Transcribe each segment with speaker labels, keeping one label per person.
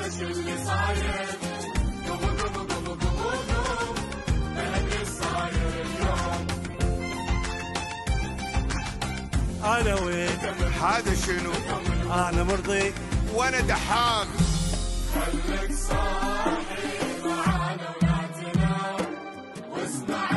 Speaker 1: أنا وين؟
Speaker 2: هذا شنو؟
Speaker 1: أنا مرضي
Speaker 2: وأنا دحام.
Speaker 3: خليك صاحي معانا ولا تنام واسمع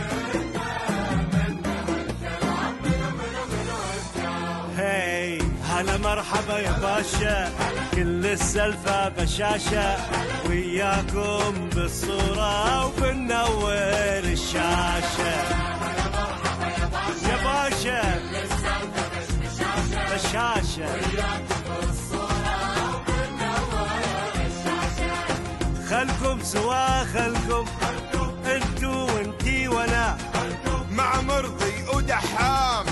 Speaker 1: هاي هلا مرحبا يا باشا، كل السلفة بشاشة، وياكم بالصورة وبنور الشاشة. يا باشا كل السلفة بشاشة، وياكم بالصورة وبنور الشاشة. خلكم سوا خلكم انتو وانتي وانا
Speaker 2: مع مرضي ودحام.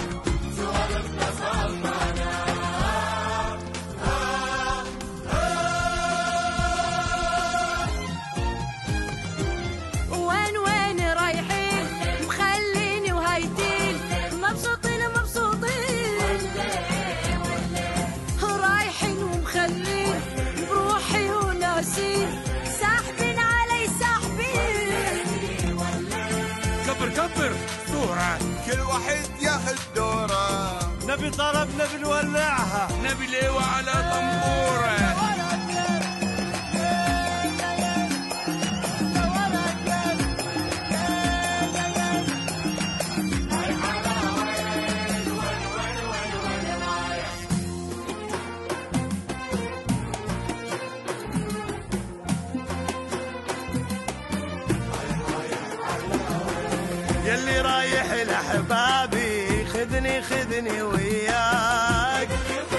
Speaker 4: وين رايحين مخليني وهايتين مبسوطين رايحين ومخلين بروحي وناسين ساحبين علي ساحبين.
Speaker 1: كبر صورة
Speaker 2: كل واحد ياخذ دوره.
Speaker 1: نبي طلبنا بنولعها،
Speaker 2: نبي ليوة على طنبوره.
Speaker 1: يلي رايح لأحبابي خذني وياك.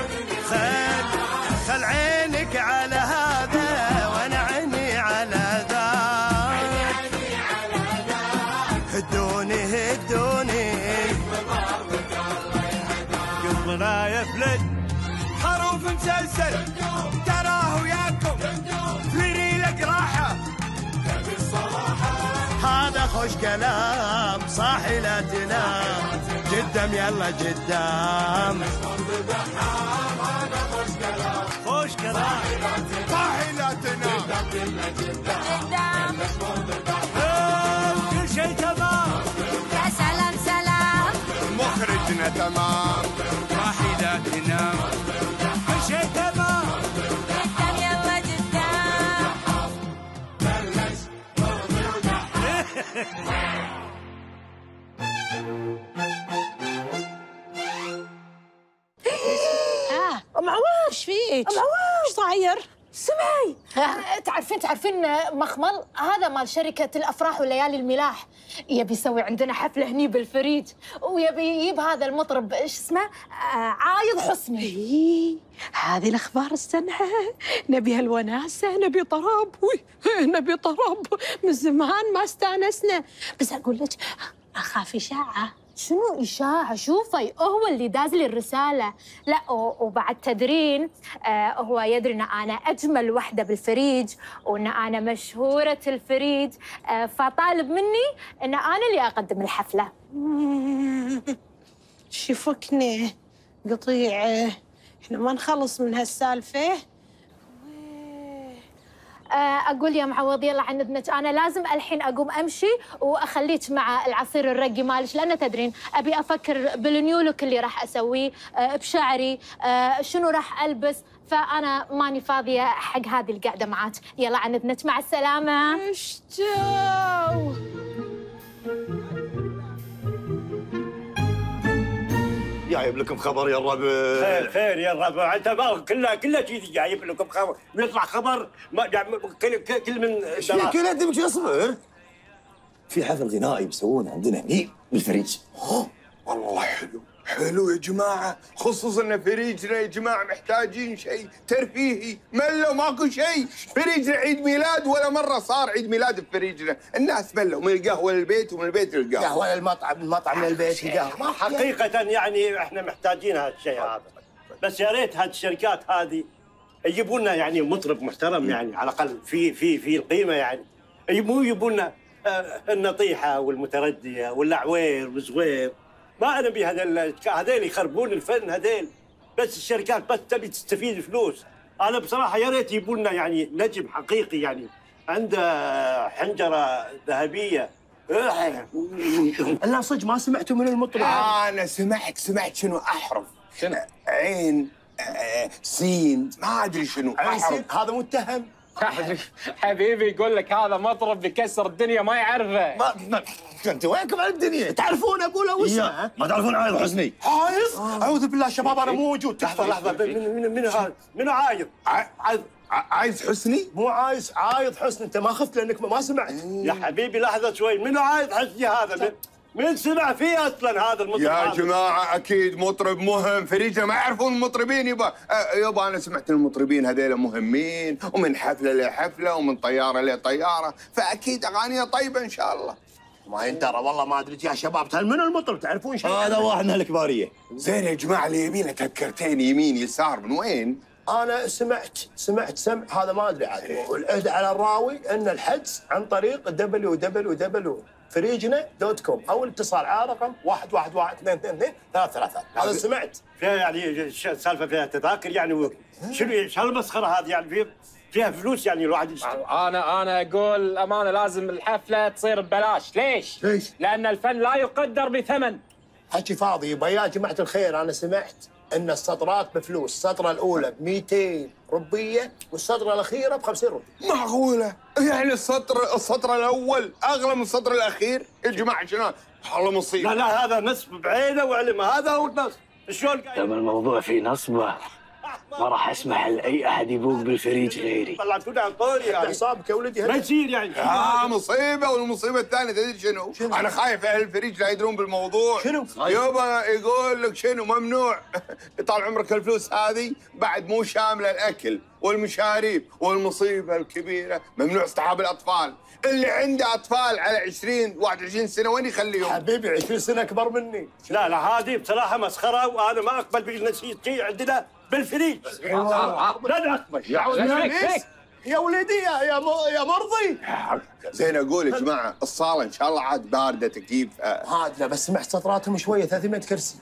Speaker 1: خل عينك على هذا وانا عيني على ذاك. هدوني قلبنا يفلت خروف مسلسل تراه وياكم في لك راحه. هذا خوش كلام صاحي لا تنام، قدام يلا قدام. خوش كلام
Speaker 2: صاحي لا تنام،
Speaker 4: قدام
Speaker 1: كل شيء تمام.
Speaker 4: يا سلام
Speaker 2: مخرجنا تمام.
Speaker 1: صاحي لا تنام، كل شيء تمام.
Speaker 4: قدام يلا قدام.
Speaker 5: معواش فيك؟ ايش صاير؟
Speaker 6: سمعي تعرفين مخمل هذا مال شركة الأفراح وليالي الملاح يبي يسوي عندنا حفلة هني بالفريج، ويبي يجيب هذا المطرب ايش اسمه عايض حسني.
Speaker 5: هذه الأخبار استنها، نبي هالوناسة، نبي طرب، نبي طرب، من زمان ما استانسنا. بس أقول لك أخاف إشاعة.
Speaker 6: شنو إشاعة؟ شوفي هو اللي داز لي الرسالة. لا وبعد تدرين هو يدري ان انا اجمل وحدة بالفريج وان انا مشهورة الفريج، فطالب مني ان انا اللي اقدم الحفلة.
Speaker 5: شوفكني قطيعة، احنا ما نخلص من هالسالفة.
Speaker 6: اقول يا معوض يلا عن اذنك، انا لازم الحين اقوم امشي واخليك مع العصير الرقي مالك، لان تدرين ابي افكر بالنيولوك اللي راح اسويه بشعري، شنو راح البس، فانا ماني فاضيه حق هذه القعده معاك. يلا عن اذنك، مع السلامه.
Speaker 5: ايش جو؟
Speaker 7: جايب لكم خبر يا الربع.
Speaker 1: خير يا الربع، انت ما كلها كذي جايب لكم خبر، ويطلع خبر ما كل من
Speaker 7: ايش كل انت اصبر. في حفل غنائي بيسوونه عندنا هني بالفريج.
Speaker 2: والله حلو يا جماعة، خصوصا ان فريجنا يا جماعة محتاجين شيء ترفيهي. ملوا ماكو شيء، فريجنا عيد ميلاد ولا مرة صار عيد ميلاد بفريجنا، الناس ملوا من القهوة للبيت ومن البيت للقهوة.
Speaker 7: قهوة للمطعم، من المطعم للبيت القهوة.
Speaker 1: حقيقة يعني احنا محتاجين هذا الشيء هذا، بس يا ريت هذه الشركات هذه يجيبوا لنا يعني مطرب محترم، يعني على الاقل في القيمة، يعني يجيبوا لنا النطيحة والمتردية والعوير والزوير. ما نبي هذيل يخربون الفن هذيل، بس الشركات بس تبي تستفيد فلوس. انا بصراحه يا ريت يجيبوا لنا يعني نجم حقيقي يعني عنده حنجره ذهبيه.
Speaker 8: لا صدق ما سمعتوا من المطرب.
Speaker 2: انا سمعت شنو احرف.
Speaker 8: شنو؟
Speaker 2: عين سين ما ادري شنو احرف.
Speaker 8: هذا متهم.
Speaker 9: حبيبي يقول لك هذا مطرب بيكسر الدنيا ما يعرفه.
Speaker 8: انت وينكم على الدنيا؟ تعرفون اقوله واسمه؟
Speaker 7: ما تعرفون عايض حسني؟
Speaker 8: عايض؟ اعوذ بالله شباب انا مو موجود.
Speaker 1: لحظه من هذا؟ منو عايض؟
Speaker 2: عايز حسني؟
Speaker 8: مو عايض حسني. انت ما خفت لانك ما سمعت.
Speaker 1: يا حبيبي لحظه شوي، منو عايض حسني هذا؟ من سمع فيه اصلا هذا المطرب؟
Speaker 2: يا جماعه اكيد مطرب مهم، فريجنا ما يعرفون المطربين يبا انا سمعت المطربين هذيلا مهمين، ومن حفله لحفله ومن طياره لطياره، فاكيد اغانيه طيبه ان شاء الله.
Speaker 8: ما يندرى والله ما ادري يا شباب. هل من المطرب تعرفون شيء؟
Speaker 7: هذا واحد من هالكباريه.
Speaker 2: زين يا جماعه اللي يبينا تذكرتين يمين يسار من وين؟
Speaker 8: انا سمعت سمع هذا ما ادري عاد. والعهد على الراوي ان الحجز عن طريق www.فريجنا.com او الاتصال على رقم 111-222-333. هذا سمعت.
Speaker 1: فيها يعني سالفه فيها تذاكر يعني شنو المسخره هذه يعني فيها فلوس يعني الواحد يشتري.
Speaker 9: انا اقول امانه لازم الحفله تصير ببلاش. ليش؟ لان الفن لا يقدر بثمن.
Speaker 8: حكي فاضي. يبا يا جماعه الخير انا سمعت ان السطرات بفلوس. السطره الاولى ب 200 ربيه والسطره الاخيره ب 50 ربيه.
Speaker 2: معقوله؟ يعني السطر الاول اغلى من السطر الاخير؟ يا جماعه شنو؟ والله مصيبه.
Speaker 1: لا هذا نصب بعينه وعلمه. هذا هو النصب. شلون قايل؟
Speaker 10: لما الموضوع فيه نصبه ما راح اسمح لاي احد يبوق بالفريج غيري.
Speaker 1: طلعتونا عن طوري يعني.
Speaker 8: حسابك يا ولدي
Speaker 1: ما يصير يعني.
Speaker 2: مصيبه. والمصيبه الثانيه تدري شنو؟ انا خايف اهل الفريج لا يدرون بالموضوع.
Speaker 8: شنو؟
Speaker 2: يابا يقول لك شنو ممنوع. طال عمرك الفلوس هذه بعد مو شامله الاكل والمشاريب، والمصيبه الكبيره ممنوع اصطحاب الاطفال. اللي عنده اطفال على 20 21 سنه وين يخليهم؟
Speaker 8: حبيبي 20 سنه اكبر مني.
Speaker 1: لا هذه بصراحه مسخره وانا ما اقبل بالنسيج عندنا بالفريج. لا اقبل.
Speaker 8: يا ولدي يا مرضي.
Speaker 2: زين اقول يا جماعه الصاله ان شاء الله عاد بارده تكييف.
Speaker 8: هادله بس سمعت سطراتهم شويه 300 كرسي.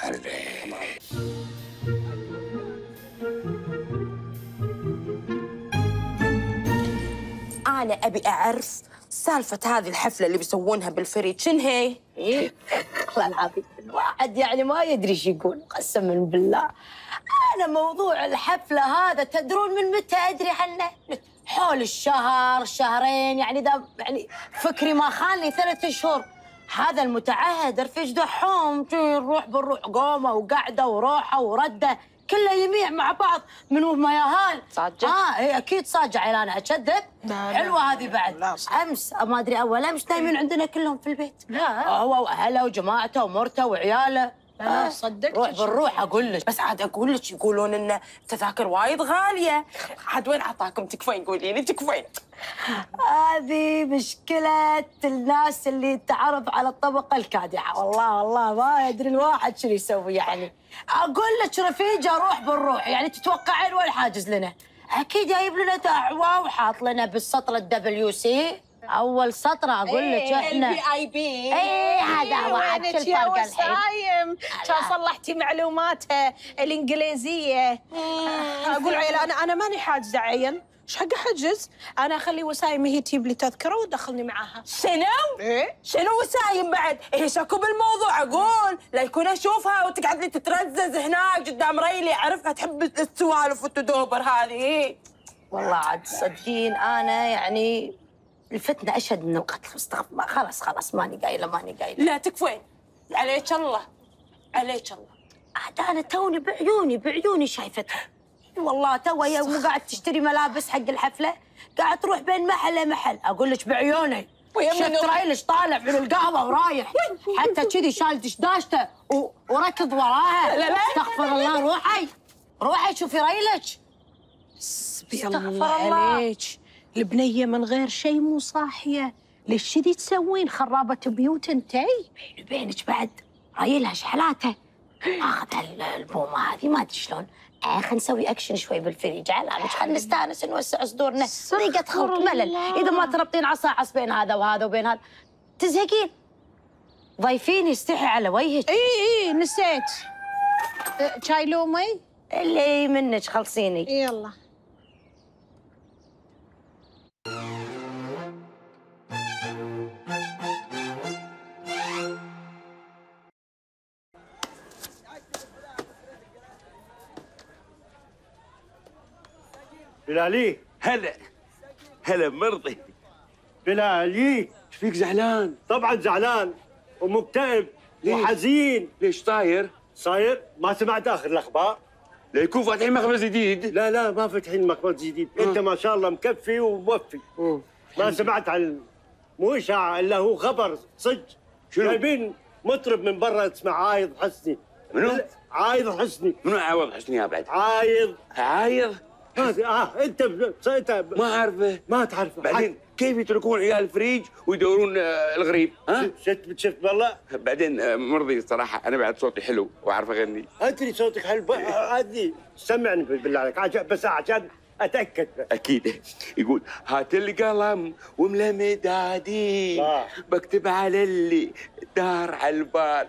Speaker 11: أنا أبي أعرف سالفة هذه الحفلة اللي بيسوونها بالفريج شن هي؟
Speaker 5: والله العظيم الواحد يعني ما يدري ايش يقول قسما بالله. انا موضوع الحفله هذا تدرون من متى ادري عنه؟ حول الشهر شهرين يعني يعني فكري ما خالي 3 اشهر. هذا المتعهد رفيج دحوم نروح بنروح قومه وقعده وروحه ورده كله يميع مع بعض من مياهال.
Speaker 11: صاجة؟
Speaker 5: اي اكيد صاجة عيال. انا اكذب؟ حلوه هذه بعد. امس ما ادري اول امس نايمين عندنا كلهم في البيت.
Speaker 11: لا
Speaker 5: هو واهله وجماعته ومرته وعياله.
Speaker 11: صدقت
Speaker 5: روح بالروح اقول لك.
Speaker 11: بس عاد اقول لك يقولون ان التذاكر وايد غاليه. عاد وين عطاكم تكفين؟ قولي لي تكفين.
Speaker 5: هذه مشكلة الناس اللي تعرف على الطبقة الكادحة. والله ما يدري الواحد شنو يسوي يعني. أقول لك رفيجة روح بالروح يعني تتوقعين وين حاجز لنا؟ أكيد جايب لنا دعوة وحاط لنا بالسطر WC. أول سطرة أقول لك إحنا
Speaker 11: VIP.
Speaker 5: إيه هذا هو.
Speaker 12: وينك يا وسايم؟ كان صلحتي معلوماته الإنجليزية. أقول عيال أنا ماني حاجزة عين. ايش حق احجز؟ انا اخلي وسايم هي تجيب لي تذكره وتدخلني معاها.
Speaker 11: شنو؟
Speaker 12: ايه؟
Speaker 11: شنو وسايم بعد؟ هي شكو بالموضوع اقول لا يكون اشوفها وتقعد لي تترزز هناك قدام ريلي. اعرفها تحب السوالف والتدوبر هذه.
Speaker 5: والله عاد تصدقين انا يعني الفتنة اشد من القتل. استغفر. خلاص ماني قايله.
Speaker 11: لا تكفين. عليك الله عليك الله.
Speaker 5: عاد انا توني بعيوني شايفتها. والله توها مو قاعد تشتري ملابس حق الحفله، قاعد تروح بين محل لمحل. اقول لك بعيوني شفت ريلش طالع من القهوه ورايح حتى كذي شال دشداشته وركض وراها.
Speaker 11: لا
Speaker 5: استغفر الله. روحي شوفي ريلك.
Speaker 12: استغفر الله عليك. البنيه من غير شيء مو صاحيه. ليش كذي تسوين؟ خرابه بيوت انتي.
Speaker 5: بيني وبينك بعد رايلها شحلاته. اخذ البومه هذه ما ادري شلون. خلينا نسوي اكشن شوي بالفريج على خلينا نستانس نوسع صدورنا. ضيقة خلق ملل. اذا ما تربطين عصا بين هذا وهذا وبين هذا تزهقين. ضيفين يستحي على وجهك.
Speaker 12: اي نسيت. شاي لومي
Speaker 5: اللي منك خلصيني.
Speaker 12: يلا.
Speaker 1: بلالي
Speaker 13: هلا مرضي.
Speaker 1: بلالي
Speaker 13: ايش فيك زعلان؟
Speaker 1: طبعا زعلان ومكتئب وحزين.
Speaker 13: ليش طاير؟
Speaker 1: صاير؟ ما سمعت اخر الاخبار؟
Speaker 13: ليكون فاتحين مخبز جديد.
Speaker 1: لا ما فاتحين مخبز جديد، انت ما شاء الله مكفي وموفي. ما سمعت عن مو اشاعه الا هو خبر صدق.
Speaker 13: شنو؟
Speaker 1: جايبين مطرب من برا اسمه عايض حسني.
Speaker 13: منو؟
Speaker 1: عايض حسني.
Speaker 13: منو عوض حسني يا بعد؟
Speaker 1: عايض انت
Speaker 13: ما اعرفه.
Speaker 1: ما تعرفه
Speaker 13: بعدين كيف يتركون عيال الفريج ويدورون الغريب؟ ها؟
Speaker 1: شفت والله.
Speaker 13: بعدين مرضي الصراحه انا بعد صوتي حلو واعرف اغني.
Speaker 1: ادري صوتك حلو. هذه سمعني بالله عليك بس عشان اتاكد.
Speaker 13: اكيد. يقول هات القلم واملا مدادي بكتب على اللي دار على البال.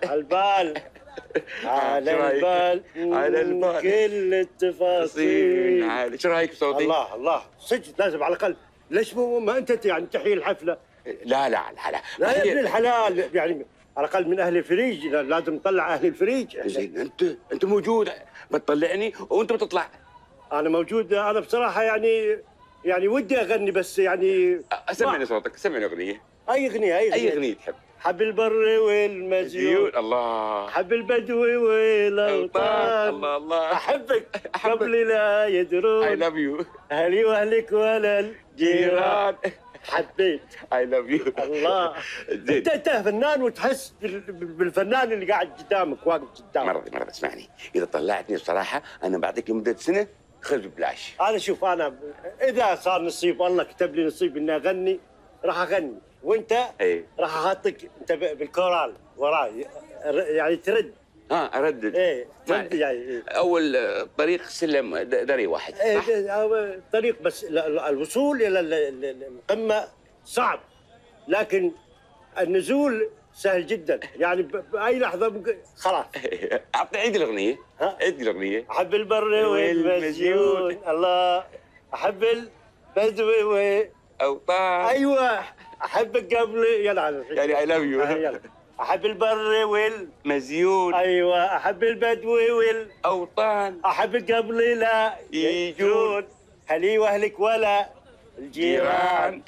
Speaker 1: على البال كل التفاصيل.
Speaker 13: ايش رايك بصوتي؟
Speaker 1: الله صدق لازم على الاقل. ليش ما انت يعني تحيي الحفله؟
Speaker 13: لا
Speaker 1: يا ابن الحلال، يعني على الاقل من اهل الفريج لازم نطلع اهل الفريج.
Speaker 13: زين انت موجود بتطلعني وانت بتطلع.
Speaker 1: انا موجود. انا بصراحه يعني ودي اغني بس يعني.
Speaker 13: سمعني صوتك، سمعني اغنيه.
Speaker 1: اي اغنيه
Speaker 13: تحب؟
Speaker 1: حب البر والمزيون،
Speaker 13: الله،
Speaker 1: حب البدو والاوطان،
Speaker 13: الله
Speaker 1: احبك قبل لا يدرون.
Speaker 13: اي لاف يو
Speaker 1: اهلي واهلك ولا الجيران. حبيت.
Speaker 13: اي لاف يو.
Speaker 1: الله. انت فنان وتحس بالفنان اللي قاعد قدامك، واقف قدامك.
Speaker 13: مرضي اسمعني، اذا طلعتني الصراحه انا بعطيك لمده سنه خذ ببلاش.
Speaker 1: انا شوف، انا اذا صار نصيب الله كتب لي نصيب اني اغني راح اغني، وانت راح احطك انت بالكورال وراي، يعني ترد.
Speaker 13: اردد.
Speaker 1: ترد يعني.
Speaker 13: اول طريق سلم دري واحد.
Speaker 1: طريق بس الوصول الى القمه صعب، لكن النزول سهل جدا، يعني باي لحظه ممكن خلاص.
Speaker 13: عيد الاغنيه. عيد الاغنيه.
Speaker 1: احب البر والمزيون، الله، احب البدو
Speaker 13: اوطان.
Speaker 1: ايوه، احبك قبل يلا
Speaker 13: يعني اي لاف يو.
Speaker 1: احب البر
Speaker 13: والمزيون.
Speaker 1: ايوه، احب البدو
Speaker 13: والاوطان،
Speaker 1: احبك قبل لا يجون اهلي واهلك ولا الجيران.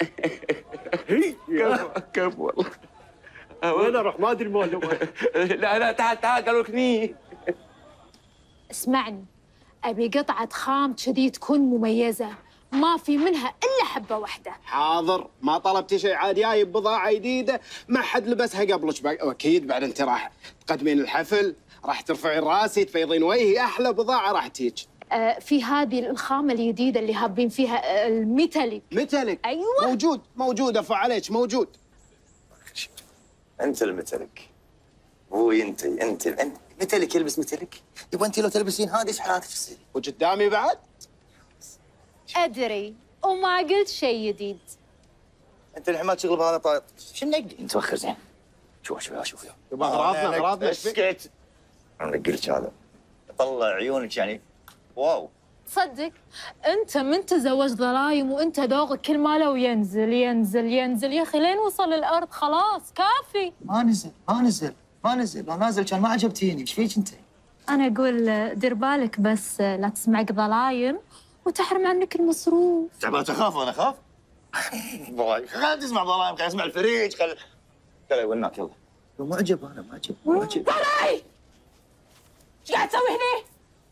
Speaker 13: كم والله.
Speaker 1: وين اروح؟ ما ادري مول.
Speaker 13: لا تعال قالوا لك ني.
Speaker 6: اسمعني، ابي قطعه خام كذي تكون مميزه، ما في منها الا حبه واحده.
Speaker 14: حاضر، ما طلبتي شيء عاد جايب بضاعه جديده ما حد لبسها قبلك، اكيد بعد انت راح تقدمين الحفل، راح ترفعين راسي تفيضين وجهي، احلى بضاعه راح تيج.
Speaker 6: في هذه الخامه الجديده اللي هابين فيها الميتاليك.
Speaker 14: ميتاليك؟
Speaker 6: ايوه
Speaker 14: موجود افا عليك موجود.
Speaker 7: انت الميتاليك، ابوي انت ميتاليك يلبس ميتاليك. يبغى انت لو تلبسين هذه ايش حالاتك تصير؟
Speaker 14: وقدامي بعد؟
Speaker 6: ادري وما قلت شيء جديد.
Speaker 7: انت الحين ما تشغل بهذا طاير. شو نقي؟ انت وخر زين. شوف
Speaker 14: يبغى اغراضنا
Speaker 7: اسكت. انا قلت هذا طلع عيونك يعني واو.
Speaker 6: تصدق انت من تزوج ضلايم وانت ذوقك كل ما لو ينزل يا اخي لين وصل الارض خلاص كافي.
Speaker 7: ما نزل لو نازل كان ما عجبتيني. ايش فيك انت؟
Speaker 6: انا اقول دير بالك بس لا تسمعك ضلايم وتحرم عنك المصروف.
Speaker 7: تعبان تخاف وانا اخاف؟ خل تسمع ضلايم، خل اسمع الفريج، خل يوناك يلا. لو معجب انا معجب.
Speaker 11: ضلاي ايش قاعد تسوي هني؟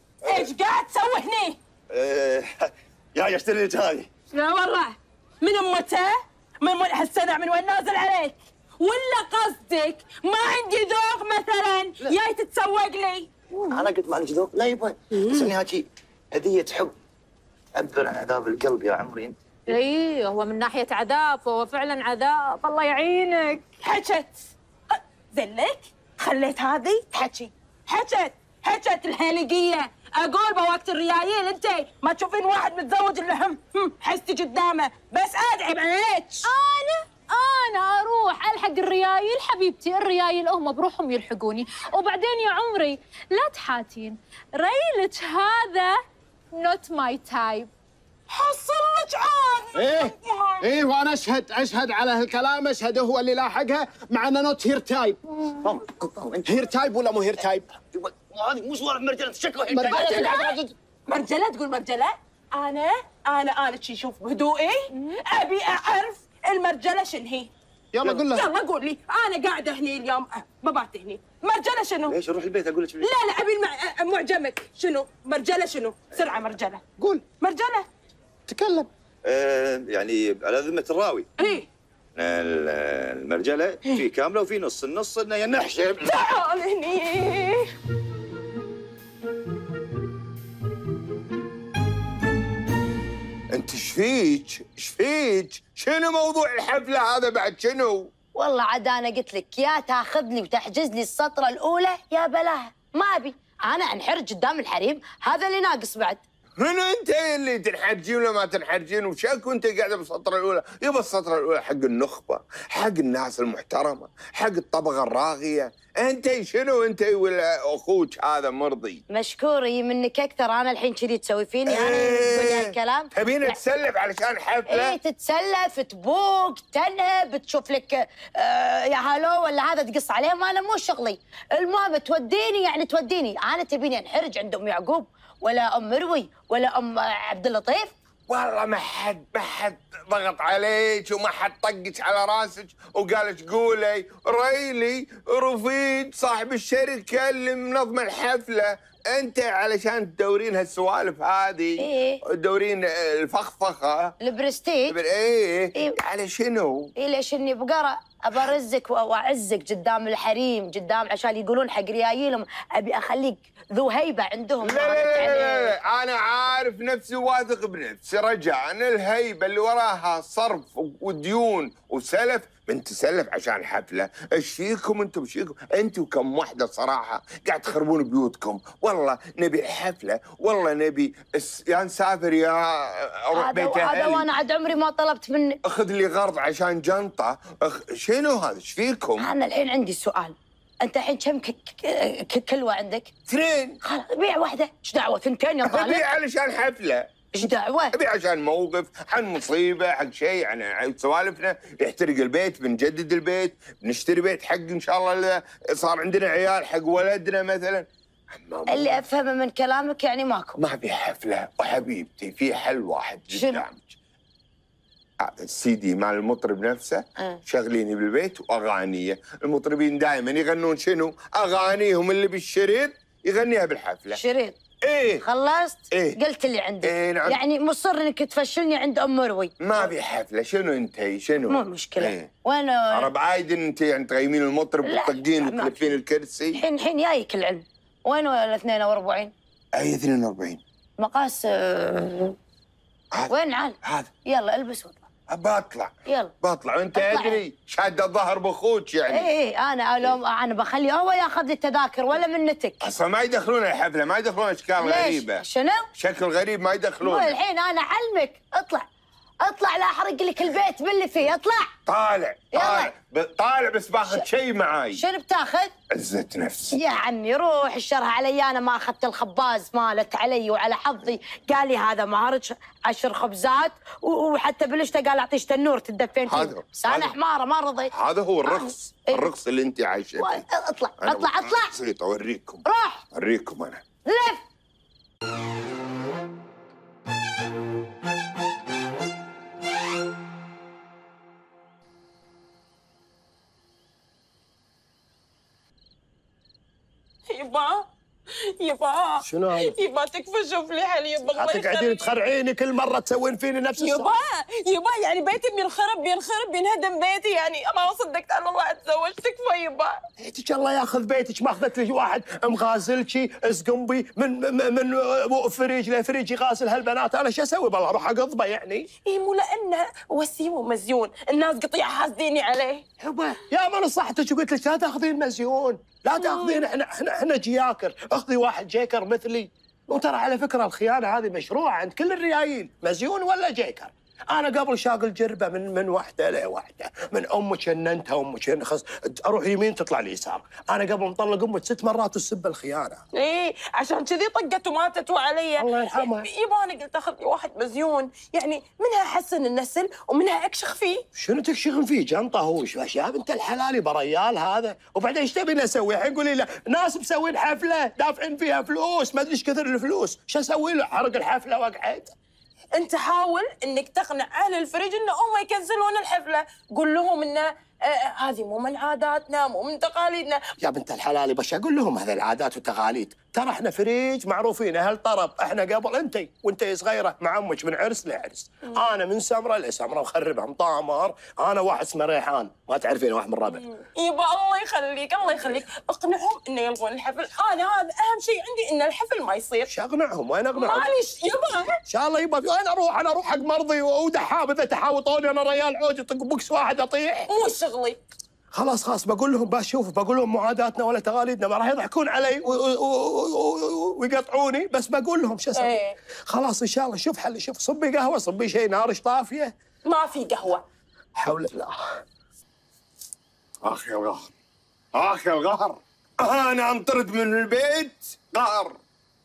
Speaker 7: يا اشتري لك هذه.
Speaker 11: لا والله، من امته؟ من هالسنع من وين نازل عليك؟ ولا قصدك ما عندي ذوق مثلا جاي تتسوق لي؟
Speaker 7: انا قلت ما عندي ذوق؟ لا يبا، بس اني هاجي هديه حب تعبر عن عذاب القلب يا عمري انت.
Speaker 6: اي هو من ناحيه عذاب، هو فعلا عذاب، الله يعينك.
Speaker 11: حكت زلك خليت هذه تحكي، حكت الهلقيه. اقول بوقت الريايل انت ما تشوفين واحد متزوج الا هم حستي قدامه، بس ادعي عليك.
Speaker 6: انا اروح الحق الريايل حبيبتي، الريايل هم بروحهم يلحقوني، وبعدين يا عمري لا تحاتين ريلك هذا نوت ماي تايب.
Speaker 11: حصل لك عاد.
Speaker 14: ايه وانا اشهد على هالكلام، اشهد هو اللي لاحقها مع انه نوت هير تايب. هير تايب ولا مو هير تايب؟
Speaker 7: هذه مو سوالف مرجله، شكله
Speaker 11: مرجله تقول مرجله؟ انا انا شي شوف بهدوئي ابي اعرف المرجله شنو هي.
Speaker 14: يلا قول له.
Speaker 11: يلا قول لي، انا قاعده هني اليوم ببات هني. مرجله شنو؟
Speaker 7: ليش اروح البيت اقول لك؟
Speaker 11: لا ابي معجمك. شنو مرجله شنو؟ سرعه مرجله.
Speaker 14: قول.
Speaker 11: مرجله.
Speaker 14: تكلم.
Speaker 7: يعني على ذمه الراوي.
Speaker 11: ايه
Speaker 7: المرجله في كامله وفي نص، النص انه نحشب.
Speaker 11: تعال هني.
Speaker 2: انت ايش فيك؟ شنو موضوع الحفله هذا بعد شنو؟
Speaker 5: والله عاد انا قلت لك يا تاخذني وتحجز لي السطره الاولى يا بلاها، ما ابي انا انحرج قدام الحريم، هذا اللي ناقص بعد.
Speaker 2: منو انت اللي تنحرجين ولا ما تنحرجين؟ وشاك وانت قاعده بالسطره الاولى؟ يبا السطره الاولى حق النخبه، حق الناس المحترمه، حق الطبقه الراقيه. انت شنو انت ولا اخوك هذا مرضي؟
Speaker 5: مشكوري منك اكثر، انا الحين كذي تسوي فيني انا تقول هالكلام؟
Speaker 2: تبينا تسلف علشان حفله؟
Speaker 5: ايه تتسلف تبوق تنهب تشوف لك يا هالو ولا هذا تقص عليهم، انا مو شغلي. المهم توديني يعني توديني، انا تبيني انحرج عند ام يعقوب ولا ام مروي ولا ام عبد اللطيف؟
Speaker 2: والله ما حد ضغط عليك وما حد طقك على راسك وقال لك قولي ريلي رفيد صاحب الشركه اللي منظمه الحفله. انت علشان تدورين هالسوالف هذه تدورين الفخفخه
Speaker 5: البرستيج.
Speaker 2: ايه على شنو؟
Speaker 5: ليش اني بقرا ابرزك واعزك قدام الحريم، قدام عشان يقولون حق ريايلهم ابي اخليك ذو هيبه عندهم.
Speaker 2: لا انا عارف نفسي واثق بنفسي رجاء. الهيبه اللي وراها صرف وديون وسلف من تسلف عشان حفله. ايش فيكم انتم؟ ايش فيكم؟ انتم وكم وحده صراحه قاعد تخربون بيوتكم. والله نبي الحفله، والله نبي يا نسافر يا اروح بيت اهلي.
Speaker 5: هذا وانا عاد عمري ما طلبت مني.
Speaker 2: اخذ لي غرض عشان جنطه. شنو هذا؟ ايش فيكم؟
Speaker 5: انا الحين عندي سؤال، انت الحين كم كلوه عندك؟
Speaker 2: 2.
Speaker 5: خلاص بيع واحده، ايش دعوه 2 يا طالب؟
Speaker 2: ابيع علشان حفله.
Speaker 5: ايش دعوه؟
Speaker 2: ابيع عشان موقف، عن مصيبه، حق شيء، يعني سوالفنا يحترق البيت، بنجدد البيت، بنشتري بيت حق ان شاء الله اذا صار عندنا عيال حق ولدنا مثلا.
Speaker 5: اللي افهمه من كلامك يعني ماكو.
Speaker 2: ما في حفله وحبيبتي، في حل واحد قدامك. السي دي مال المطرب نفسه شغليني بالبيت واغانيه. المطربين دائما يغنون شنو؟ اغانيهم اللي بالشريط يغنيها بالحفله.
Speaker 5: شريط؟
Speaker 2: ايه.
Speaker 5: خلصت؟
Speaker 2: ايه.
Speaker 5: قلت اللي عندك.
Speaker 2: ايه نعم.
Speaker 5: يعني مصر انك تفشلني عند ام مروي.
Speaker 2: ما في حفله، شنو انت؟ شنو؟
Speaker 5: مو مشكله.
Speaker 2: ايه.
Speaker 5: وين
Speaker 2: عرب عايدن انت يعني تغيمين المطرب وتطقين وتلفين الكرسي.
Speaker 5: الحين جايك العلم. وين ال 42؟
Speaker 2: اي 42
Speaker 5: مقاس وين عال؟
Speaker 2: هذا.
Speaker 5: يلا البس واطلع.
Speaker 2: بطلع.
Speaker 5: يلا
Speaker 2: بطلع وانت ادري شاد الظهر بخوك يعني.
Speaker 5: ايه انا بخلي هو ياخذ لي التذاكر ولا منتك.
Speaker 2: اصلا ما يدخلون الحفله، ما يدخلون اشكال غريبه.
Speaker 5: شنو؟
Speaker 2: شكل غريب ما يدخلون.
Speaker 5: الحين انا علمك، اطلع لا احرق لك البيت باللي فيه. اطلع.
Speaker 2: طالع بس باخذ شيء معاي.
Speaker 5: شنو بتاخذ؟
Speaker 2: عزة نفس.
Speaker 5: يا عمي روح الشرها علي، انا ما اخذت الخباز مالت علي وعلى حظي. قال لي هذا مهرج 10 خبزات وحتى بالشتا قال اعطيش تنور تدفين فيه. بس انا حماره ما رضيت.
Speaker 2: هذا هو الرقص. الرقص اللي انت عايشه فيه.
Speaker 5: اطلع
Speaker 2: بسيط اوريكم.
Speaker 5: روح
Speaker 2: اوريكم انا.
Speaker 5: لف.
Speaker 11: يبا
Speaker 8: شنو هذا؟
Speaker 11: يبا تكفى شوف لي حليب الله يخليك.
Speaker 8: قاعدين تخرعيني كل مره تسوين فيني نفس الصح.
Speaker 11: يبا يعني بيتي بينخرب بينهدم بيتي، يعني ما صدقت على الله اتزوج. تكفى يبا.
Speaker 8: بيتك الله ياخذ بيتك، ما اخذت لي واحد مغازلكي اسقمبي من فريج لفريج يغاسل هالبنات. انا شو اسوي بالله؟ اروح اقضبه يعني؟
Speaker 11: اي مو لانه وسيم ومزيون، الناس قطيع حاسديني عليه.
Speaker 8: يبا يا من صحتك وقلت لك لا تاخذين مزيون، لا تاخذين. احنا جياكر، اخذي واحد جيكر مثلي. وترى على فكره الخيانه هذه مشروعه عند كل الريايين، مزيون ولا جيكر. انا قبل شاق الجربه من واحده لواحده، من امك اننتها امك اروح يمين تطلع لي يسار. انا قبل مطلق امك 6 مرات وسب الخيانه.
Speaker 11: ايه عشان كذي طقت وماتت وعلي.
Speaker 8: الله يرحمها.
Speaker 11: يبا انا قلت اخذ لي واحد مزيون، يعني منها احسن النسل ومنها اكشخ فيه.
Speaker 8: شنو تكشخن فيه؟ جنطه هو يا بنت الحلال بريال هذا. وبعدين ايش تبين اسوي؟ الحين قولي لا ناس مسوين حفله دافعين فيها فلوس، ما ادري ايش كثر الفلوس، شو اسوي له؟ حرق الحفله واقعد.
Speaker 11: انت حاول انك تقنع اهل الفريج انه هم يكنسلون الحفله، قول لهم انه هذه مو من عاداتنا، مو من تقاليدنا.
Speaker 8: يا بنت الحلال باش اقول لهم هذه العادات والتقاليد، ترى احنا فريج معروفين اهل طرب، احنا قبل انت صغيره مع امك من عرس لعرس، انا من سمره لسمره مخربها مطامر، انا واحد اسمه ريحان، ما تعرفين واحد من الربع.
Speaker 11: يبا الله يخليك الله يخليك، اقنعهم انه يلغون الحفل، انا هذا اهم شيء عندي ان الحفل ما يصير.
Speaker 8: شو اقنعهم؟ وين اقنعهم؟
Speaker 11: معليش يبا
Speaker 8: ان شاء الله يبا، انا اروح حق مرضي ودحاب اذا تحاوطوني انا ريال عود يطق بوكس واحد اطيح.
Speaker 11: مو شغلي.
Speaker 8: خلاص بقول لهم بشوف، بقول لهم مو عاداتنا ولا تقاليدنا، ما راح يضحكون علي ويقطعوني، بس بقول لهم شو اسوي. خلاص ان شاء الله شوف حل، شوف صبي قهوه، صبي شيء نارش طافيه.
Speaker 11: ما في قهوه.
Speaker 8: حول الله.
Speaker 2: اخ يا القهر، اخ يا القهر، انا انطرد من البيت قهر.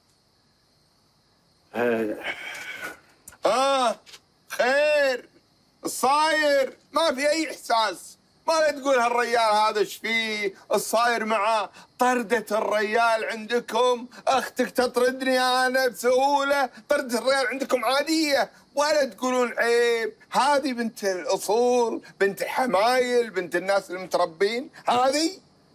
Speaker 2: خير الصاير، ما في اي احساس، ما لا تقول هالريال هذا ايش فيه، الصاير معاه طردة الريال عندكم، اختك تطردني انا بسهوله، طردة الريال عندكم عاديه، ولا تقولون عيب، هذه بنت الاصول، بنت الحمايل، بنت الناس المتربين، هذه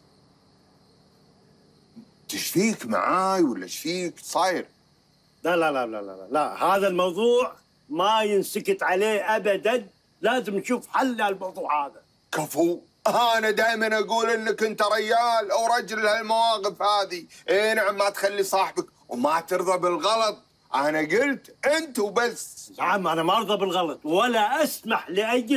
Speaker 2: ايش فيك معاي ولا ايش فيك صاير؟
Speaker 1: لا لا لا لا لا لا، هذا الموضوع ما ينسكت عليه ابدا، لازم نشوف حل للموضوع هذا.
Speaker 2: كفو، انا دائما اقول انك انت ريال او رجل لهالمواقف هذه، اي نعم، ما تخلي صاحبك وما ترضى بالغلط، انا قلت انت وبس.
Speaker 1: نعم انا ما ارضى بالغلط، ولا اسمح لاي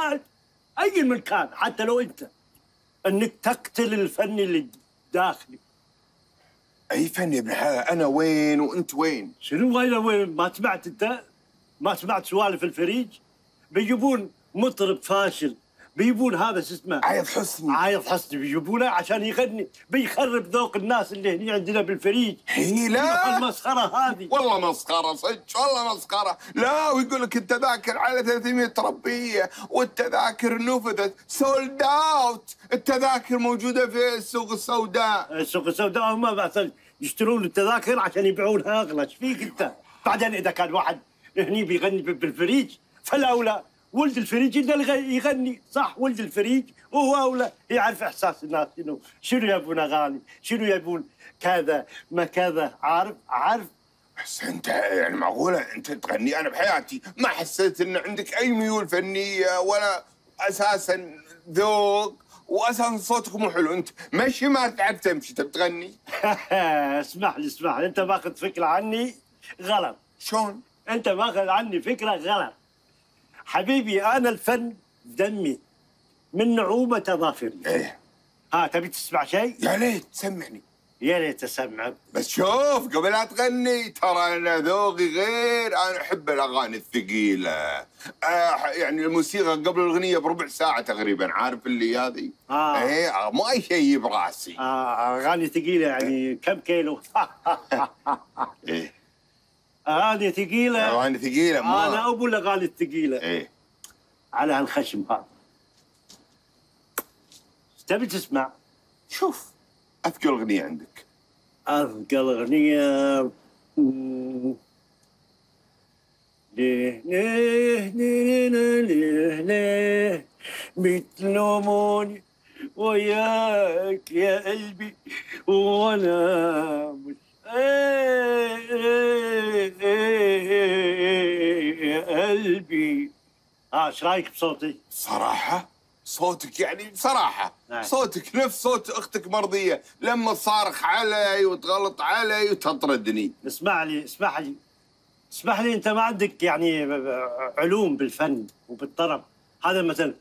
Speaker 1: من كان حتى لو انت انك تقتل الفن اللي داخلي.
Speaker 2: اي فن يا ابن الحلال؟ انا وين وانت وين؟
Speaker 1: شنو وين؟ ما سمعت انت؟ ما سمعت سوالف الفريج؟ بيجيبون مطرب فاشل، بيجيبون هذا شو اسمه؟ عايض حسني بيجيبونه عشان يغني، بيخرب ذوق الناس اللي هني عندنا بالفريج.
Speaker 2: لا
Speaker 1: المسخره هذه
Speaker 2: والله مسخره صدق، والله مسخره. لا، ويقول لك التذاكر على 300 ربيه، والتذاكر نفذت سولد اوت، التذاكر موجوده في السوق السوداء.
Speaker 1: السوق السوداء هم بس يشترون التذاكر عشان يبيعونها اغلى، ايش فيك انت؟ بعدين اذا كان واحد هني بيغني بالفريج فالاولى ولد الفريج اللي يغني، صح؟ ولد الفريج وهو اولى يعرف احساس الناس، شنو يبون اغاني، شنو يبون كذا ما كذا، عارف.
Speaker 2: بس انت يعني معقوله انت تغني؟ انا بحياتي ما حسيت ان عندك اي ميول فنيه ولا اساسا ذوق، واساسا صوتك مو حلو، انت مشي ما تعرف تمشي تبي تغني.
Speaker 1: اسمح لي، انت ماخذ فكره عني غلط.
Speaker 2: شلون؟
Speaker 1: انت ماخذ عني فكره غلط حبيبي، انا الفن دمي من نعومه اظافري.
Speaker 2: ايه
Speaker 1: تبي تسمع شيء؟
Speaker 2: يا ليت تسمعني.
Speaker 1: يا ريت اسمعك،
Speaker 2: بس شوف قبل لا تغني، ترى انا ذوقي غير، انا احب الاغاني الثقيله، يعني الموسيقى قبل الاغنيه بربع ساعه تقريبا، عارف اللي هذه؟ ايه مو اي شيء براسي.
Speaker 1: اغاني ثقيله يعني كم كيلو؟
Speaker 2: ايه
Speaker 1: اغاني ثقيله،
Speaker 2: اغاني ثقيله، ما
Speaker 1: انا ابو الاغاني الثقيله.
Speaker 2: ايه
Speaker 1: على هالخشم هذا تبي تسمع؟
Speaker 2: شوف اثقل اغنيه عندك.
Speaker 1: اثقل اغنيه ليه ليه ليه ليه ليه بتلوموني وياك يا قلبي وانا مش يا قلبي. ايش رايك بصوتي؟
Speaker 2: صراحه صوتك يعني بصراحه صوتك نفس صوت اختك مرضيه لما تصارخ علي وتغلط علي وتطردني.
Speaker 1: اسمح لي، انت ما عندك يعني علوم بالفن وبالطرب. هذا مثلا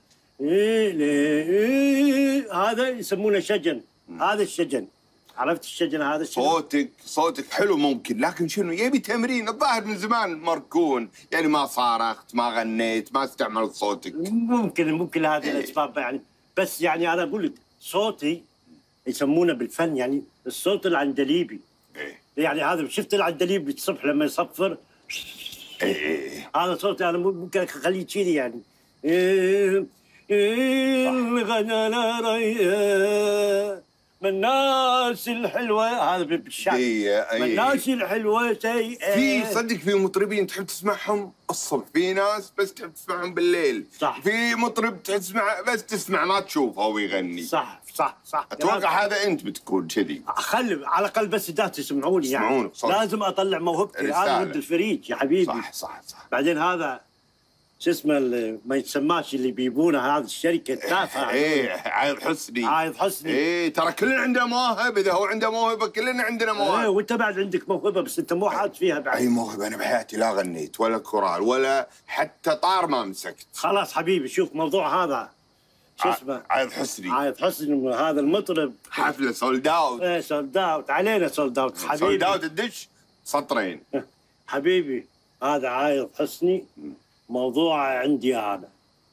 Speaker 1: هذا يسمونه شجن، هذا الشجن، عرفت الشجن هذا الشجن؟
Speaker 2: صوتك حلو ممكن، لكن شنو يبي تمرين. الظاهر من زمان مركون، يعني ما صارخت، ما غنيت، ما استعملت صوتك.
Speaker 1: ممكن هذه الاسباب يعني، بس يعني انا اقول لك صوتي يسمونه بالفن يعني الصوت العندليبي. يعني هذا شفت العندليب الصبح لما يصفر؟ هذا صوتي انا، ممكن اخليه كذي يعني. غنى ريا من الناس الحلوه هذا بالشعر. من الناس الحلوه
Speaker 2: في صدق في مطربين تحب تسمعهم الصبح، في ناس بس تحب تسمعهم بالليل.
Speaker 1: صح.
Speaker 2: في مطرب تحب تسمع بس تسمع ما تشوفه ويغني.
Speaker 1: صح صح صح.
Speaker 2: اتوقع هذا انت بتكون كذي.
Speaker 1: خلي على الاقل بس دا تسمعوني يعني. لازم اطلع موهبتي، هذا ود الفريج يا حبيبي.
Speaker 2: صح صح صح.
Speaker 1: بعدين هذا شو اسمه اللي ما يتسماش اللي بيبونه هذه الشركه التافهه.
Speaker 2: ايه عايض حسني.
Speaker 1: عايض حسني.
Speaker 2: ايه ترى كلنا عندنا مواهب، اذا هو عنده موهبه كلنا عندنا مواهب.
Speaker 1: ايه وانت بعد عندك موهبه بس انت مو حاط فيها بعد.
Speaker 2: اي موهبه انا بحياتي لا غنيت ولا كورال ولا حتى طار ما مسكت.
Speaker 1: خلاص حبيبي شوف موضوع هذا شو اسمه؟
Speaker 2: عايض حسني.
Speaker 1: عايض حسني هذا المطرب
Speaker 2: حفله سولد اوت.
Speaker 1: ايه سولد اوت علينا سولد اوت حبيبي.
Speaker 2: سولد اوت الدش سطرين.
Speaker 1: حبيبي هذا عايض حسني موضوع عندي انا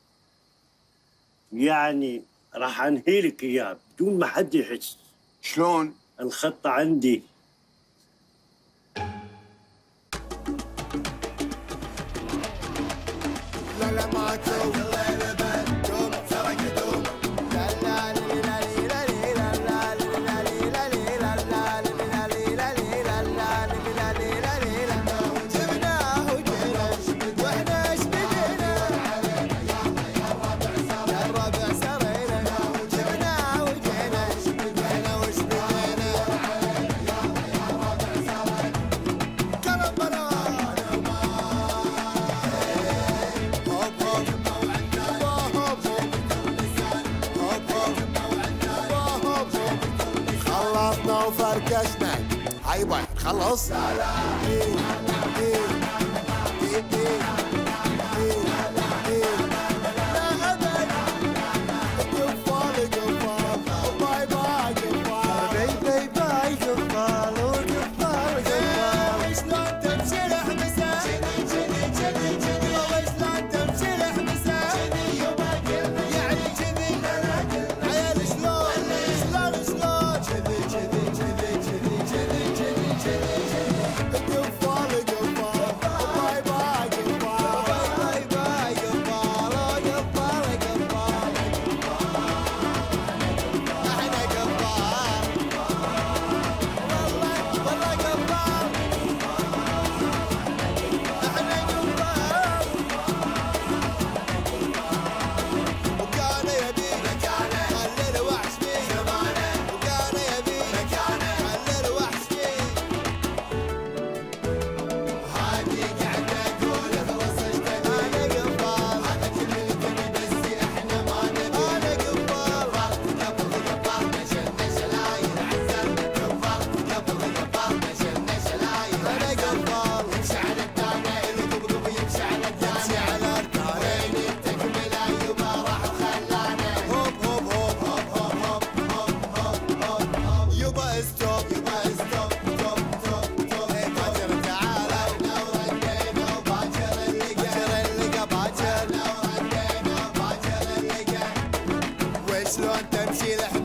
Speaker 1: يعني راح انهي لك اياه بدون ما حد يحس.
Speaker 2: شلون؟
Speaker 1: الخطه عندي.
Speaker 3: وفركشنا هايبا خلص. شلون تمشي